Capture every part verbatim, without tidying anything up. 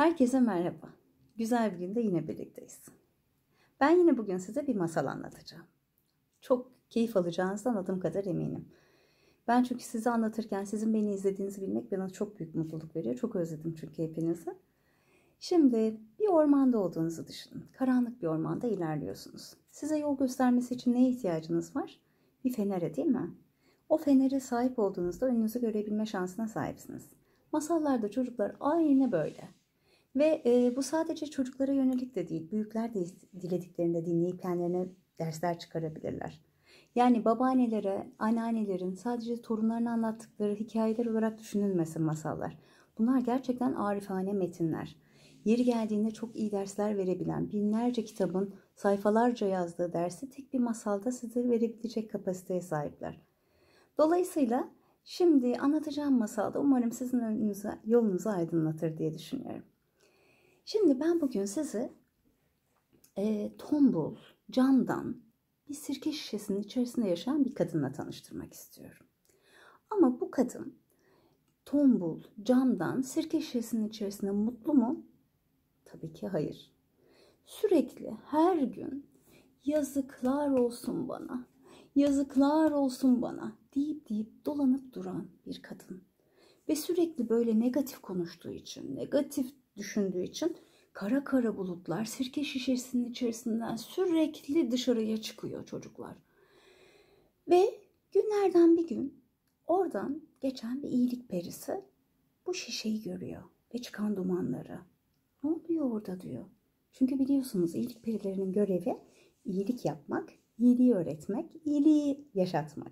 Herkese merhaba. Güzel bir günde yine birlikteyiz. Ben yine bugün size bir masal anlatacağım. Çok keyif alacağınızdan adım kadar eminim. Ben çünkü size anlatırken sizin beni izlediğinizi bilmek bana çok büyük mutluluk veriyor. Çok özledim çünkü hepinizi. Şimdi bir ormanda olduğunuzu düşünün. Karanlık bir ormanda ilerliyorsunuz. Size yol göstermesi için neye ihtiyacınız var? Bir fenere, değil mi? O fenere sahip olduğunuzda önünüzü görebilme şansına sahipsiniz. Masallarda çocuklar aynı böyle. Ve e, bu sadece çocuklara yönelik de değil, büyükler de dilediklerinde dinleyip kendilerine dersler çıkarabilirler. Yani babaannelere, anneannelerin sadece torunlarına anlattıkları hikayeler olarak düşünülmesin masallar. Bunlar gerçekten arifane metinler. Yeri geldiğinde çok iyi dersler verebilen, binlerce kitabın sayfalarca yazdığı dersi tek bir masalda size verebilecek kapasiteye sahipler. Dolayısıyla şimdi anlatacağım masalda umarım sizin önünüze, yolunuzu aydınlatır diye düşünüyorum. Şimdi ben bugün sizi e, tombul, camdan bir sirke şişesinin içerisinde yaşayan bir kadınla tanıştırmak istiyorum. Ama bu kadın tombul, camdan sirke şişesinin içerisinde mutlu mu? Tabii ki hayır. Sürekli her gün yazıklar olsun bana, yazıklar olsun bana deyip deyip dolanıp duran bir kadın. Ve sürekli böyle negatif konuştuğu için, negatif düşündüğü için kara kara bulutlar sirke şişesinin içerisinden sürekli dışarıya çıkıyor çocuklar. Ve günlerden bir gün oradan geçen bir iyilik perisi bu şişeyi görüyor ve çıkan dumanları. Ne oluyor orada diyor. Çünkü biliyorsunuz iyilik perilerinin görevi iyilik yapmak, iyiliği öğretmek, iyiliği yaşatmak.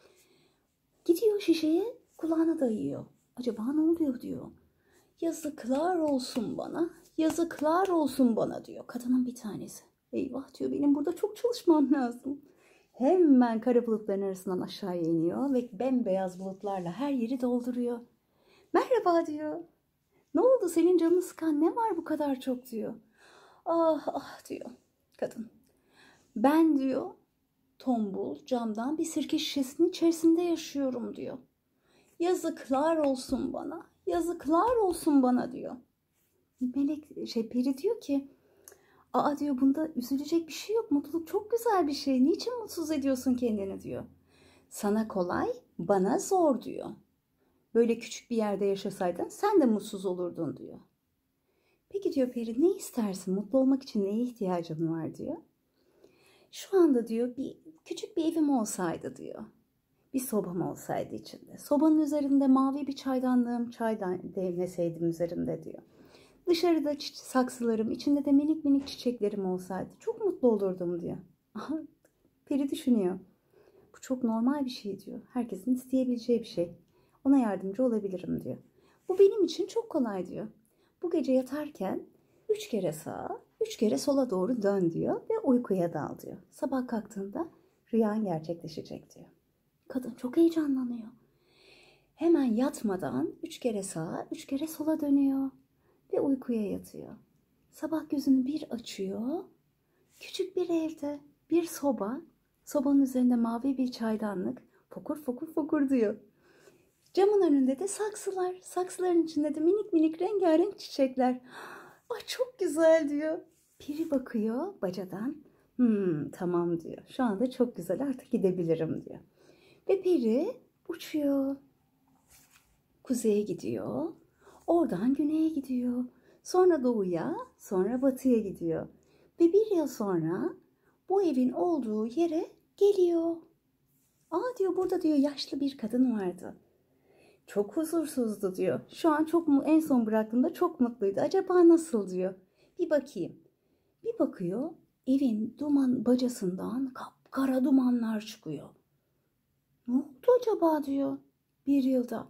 Gidiyor şişeye kulağına dayıyor. Acaba ne oluyor diyor. Yazıklar olsun bana, yazıklar olsun bana diyor kadının bir tanesi. Eyvah diyor, benim burada çok çalışmam lazım. Hemen kara bulutların arasından aşağıya iniyor ve bembeyaz bulutlarla her yeri dolduruyor. Merhaba diyor. Ne oldu, senin canını sıkan ne var bu kadar çok diyor. Ah ah diyor kadın. Ben diyor tombul camdan bir sirke şişesinin içerisinde yaşıyorum diyor. Yazıklar olsun bana, yazıklar olsun bana diyor. Melek şey peri diyor ki, aa diyor, bunda üzülecek bir şey yok. Mutluluk çok güzel bir şey. Niçin mutsuz ediyorsun kendini diyor. Sana kolay, bana zor diyor. Böyle küçük bir yerde yaşasaydın sen de mutsuz olurdun diyor. Peki diyor peri, ne istersin? Mutlu olmak için neye ihtiyacın var diyor. Şu anda diyor bir küçük bir evim olsaydı diyor. Bir sobam olsaydı içinde. Sobanın üzerinde mavi bir çaydanlığım, çaydan demleseydim üzerinde diyor. Dışarıda saksılarım, içinde de minik minik çiçeklerim olsaydı çok mutlu olurdum diyor. Aha, peri düşünüyor. Bu çok normal bir şey diyor. Herkesin isteyebileceği bir şey. Ona yardımcı olabilirim diyor. Bu benim için çok kolay diyor. Bu gece yatarken üç kere sağa, üç kere sola doğru dön diyor ve uykuya dal diyor. Sabah kalktığında rüyan gerçekleşecek diyor. Kadın çok heyecanlanıyor. Hemen yatmadan üç kere sağa, üç kere sola dönüyor ve uykuya yatıyor. Sabah gözünü bir açıyor. Küçük bir evde bir soba, sobanın üzerinde mavi bir çaydanlık fokur fokur fokur diyor. Camın önünde de saksılar, saksıların içinde de minik minik rengarenk çiçekler. Ay çok güzel diyor. Peri bakıyor bacadan. Hmm, tamam diyor. Şu anda çok güzel, artık gidebilirim diyor. Ve peri uçuyor. Kuzeye gidiyor. Oradan güneye gidiyor. Sonra doğuya, sonra batıya gidiyor. Ve bir yıl sonra bu evin olduğu yere geliyor. Aa diyor, burada diyor yaşlı bir kadın vardı. Çok huzursuzdu diyor. Şu an çok en son bıraktığımda çok mutluydu. Acaba nasıl diyor. Bir bakayım. Bir bakıyor, evin duman bacasından kapkara dumanlar çıkıyor. Ne oldu acaba diyor bir yılda.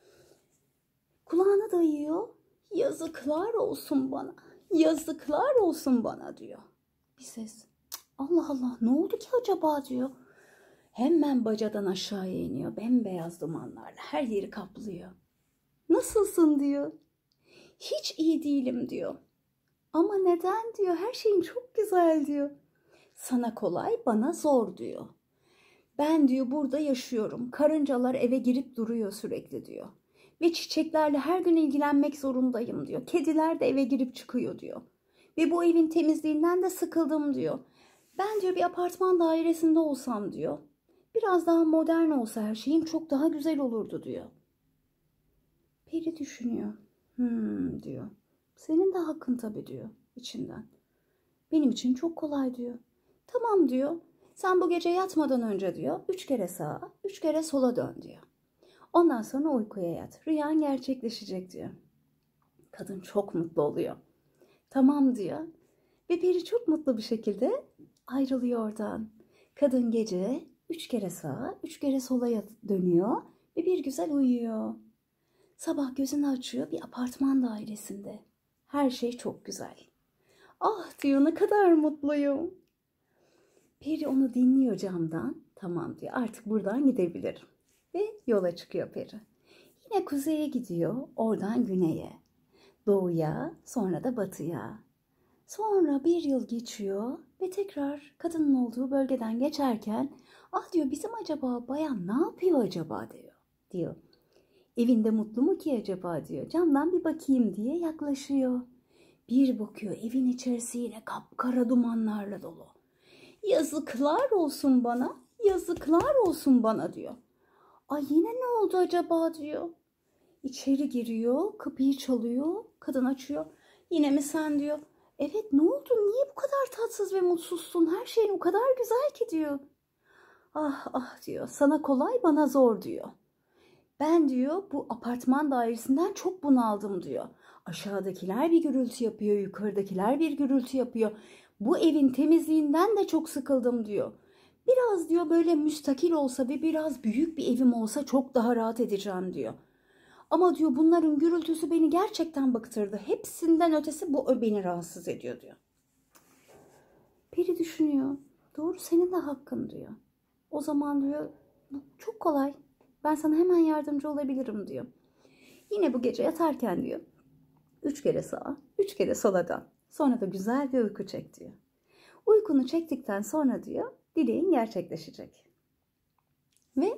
Kulağına dayıyor. Yazıklar olsun bana. Yazıklar olsun bana diyor. Bir ses. Allah Allah, ne oldu ki acaba diyor. Hemen bacadan aşağıya iniyor. Bembeyaz dumanlarla her yeri kaplıyor. Nasılsın diyor. Hiç iyi değilim diyor. Ama neden diyor. Her şeyin çok güzel diyor. Sana kolay, bana zor diyor. Ben diyor burada yaşıyorum. Karıncalar eve girip duruyor sürekli diyor. Ve çiçeklerle her gün ilgilenmek zorundayım diyor. Kediler de eve girip çıkıyor diyor. Ve bu evin temizliğinden de sıkıldım diyor. Ben diyor bir apartman dairesinde olsam diyor. Biraz daha modern olsa her şeyim çok daha güzel olurdu diyor. Peri düşünüyor. Hmm diyor. Senin de hakkın tabii diyor içinden. Benim için çok kolay diyor. Tamam diyor. Sen bu gece yatmadan önce diyor. Üç kere sağa, üç kere sola dön diyor. Ondan sonra uykuya yat. Rüyan gerçekleşecek diyor. Kadın çok mutlu oluyor. Tamam diyor. Ve peri çok mutlu bir şekilde ayrılıyor oradan. Kadın gece üç kere sağa, üç kere sola dönüyor ve bir güzel uyuyor. Sabah gözünü açıyor bir apartman dairesinde. Her şey çok güzel. Ah diyor ne kadar mutluyum. Peri onu dinliyor camdan. Tamam diyor artık buradan gidebilirim. Ve yola çıkıyor peri. Yine kuzeye gidiyor, oradan güneye, doğuya, sonra da batıya. Sonra bir yıl geçiyor ve tekrar kadının olduğu bölgeden geçerken ah diyor bizim acaba bayan ne yapıyor acaba diyor. diyor. Evinde mutlu mu ki acaba diyor. Camdan bir bakayım diye yaklaşıyor. Bir bakıyor evin içerisi yine kapkara dumanlarla dolu. Yazıklar olsun bana, yazıklar olsun bana diyor. Ay yine ne oldu acaba diyor. İçeri giriyor, kapıyı çalıyor, kadın açıyor. Yine mi sen diyor. Evet ne oldu, niye bu kadar tatsız ve mutsuzsun, her şeyin o kadar güzel ki diyor. Ah ah diyor, sana kolay bana zor diyor. Ben diyor bu apartman dairesinden çok bunaldım diyor. Aşağıdakiler bir gürültü yapıyor, yukarıdakiler bir gürültü yapıyor. Bu evin temizliğinden de çok sıkıldım diyor. Biraz diyor böyle müstakil olsa ve biraz büyük bir evim olsa çok daha rahat edeceğim diyor. Ama diyor bunların gürültüsü beni gerçekten bıktırdı. Hepsinden ötesi bu beni rahatsız ediyor diyor. Peri düşünüyor. Doğru senin de hakkın diyor. O zaman diyor bu çok kolay. Ben sana hemen yardımcı olabilirim diyor. Yine bu gece yatarken diyor. Üç kere sağa, üç kere sola dön. Sonra da güzel bir uyku çek diyor. Uykunu çektikten sonra diyor dileğin gerçekleşecek. Ve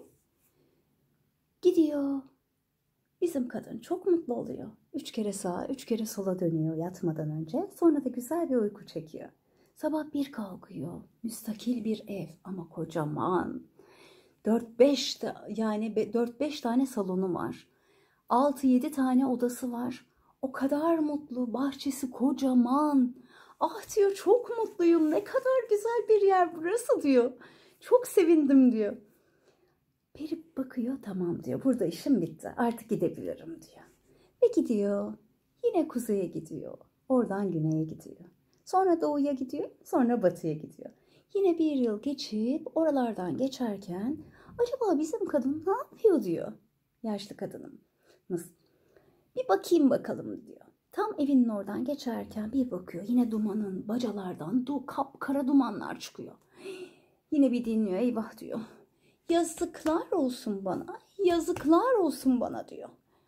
gidiyor. Bizim kadın çok mutlu oluyor. Üç kere sağa, üç kere sola dönüyor yatmadan önce. Sonra da güzel bir uyku çekiyor. Sabah bir kalkıyor. Müstakil bir ev ama kocaman. dört beş yani dört beş tane salonu var. altı yedi tane odası var. O kadar mutlu. Bahçesi kocaman. Ah diyor çok mutluyum. Ne kadar güzel bir yer burası diyor. Çok sevindim diyor. Peri bakıyor tamam diyor. Burada işim bitti. Artık gidebilirim diyor. Ve gidiyor. Yine kuzeye gidiyor. Oradan güneye gidiyor. Sonra doğuya gidiyor. Sonra batıya gidiyor. Yine bir yıl geçip oralardan geçerken acaba bizim kadın ne yapıyor diyor. Yaşlı kadınımız. Bir bakayım bakalım diyor. Tam evinin oradan geçerken bir bakıyor. Yine dumanın bacalardan du kapkara dumanlar çıkıyor. Yine bir dinliyor. Eyvah diyor. Yazıklar olsun bana, yazıklar olsun bana diyor.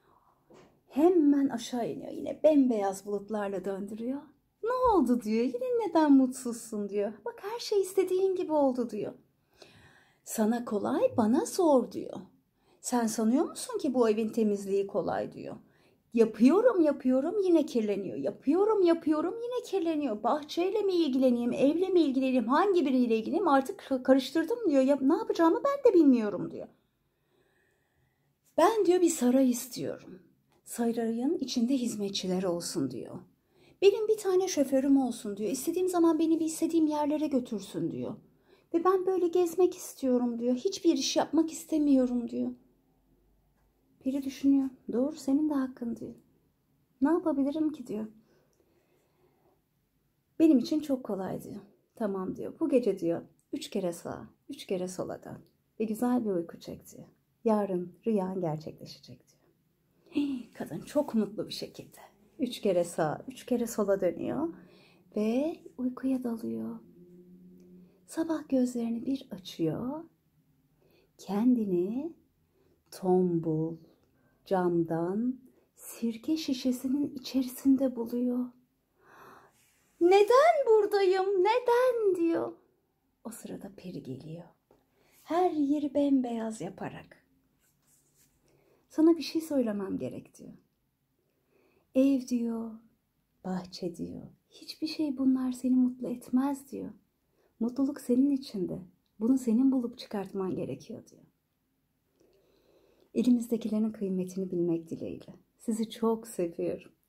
Hemen aşağı iniyor yine bembeyaz bulutlarla döndürüyor. Ne oldu diyor, yine neden mutsuzsun diyor. Bak her şey istediğin gibi oldu diyor. Sana kolay bana zor diyor. Sen sanıyor musun ki bu evin temizliği kolay diyor. Yapıyorum yapıyorum yine kirleniyor. Yapıyorum yapıyorum yine kirleniyor. Bahçeyle mi ilgileneyim, evle mi ilgileneyim, hangi biriyle ilgileneyim artık karıştırdım diyor. Ya, ne yapacağımı ben de bilmiyorum diyor. Ben diyor bir saray istiyorum. Sarayın içinde hizmetçiler olsun diyor. Benim bir tane şoförüm olsun diyor. İstediğim zaman beni bir istediğim yerlere götürsün diyor. Ve ben böyle gezmek istiyorum diyor. Hiçbir iş yapmak istemiyorum diyor. Peri düşünüyor. Doğru senin de hakkın diyor. Ne yapabilirim ki diyor. Benim için çok kolay diyor. Tamam diyor. Bu gece diyor üç kere sağa, üç kere sola dön. Ve güzel bir uyku çek diyor. Yarın rüyan gerçekleşecek diyor. Hii, kadın çok mutlu bir şekilde. Üç kere sağa, üç kere sola dönüyor. Ve uykuya dalıyor. Sabah gözlerini bir açıyor. Kendini tombul, camdan sirke şişesinin içerisinde buluyor. Neden buradayım? Neden diyor. O sırada peri geliyor. Her yeri bembeyaz yaparak. Sana bir şey söylemem gerek diyor. Ev diyor, bahçe diyor. Hiçbir şey bunlar seni mutlu etmez diyor. Mutluluk senin içinde. Bunu senin bulup çıkartman gerekiyor diyor. Elimizdekilerin kıymetini bilmek dileğiyle. Sizi çok seviyorum.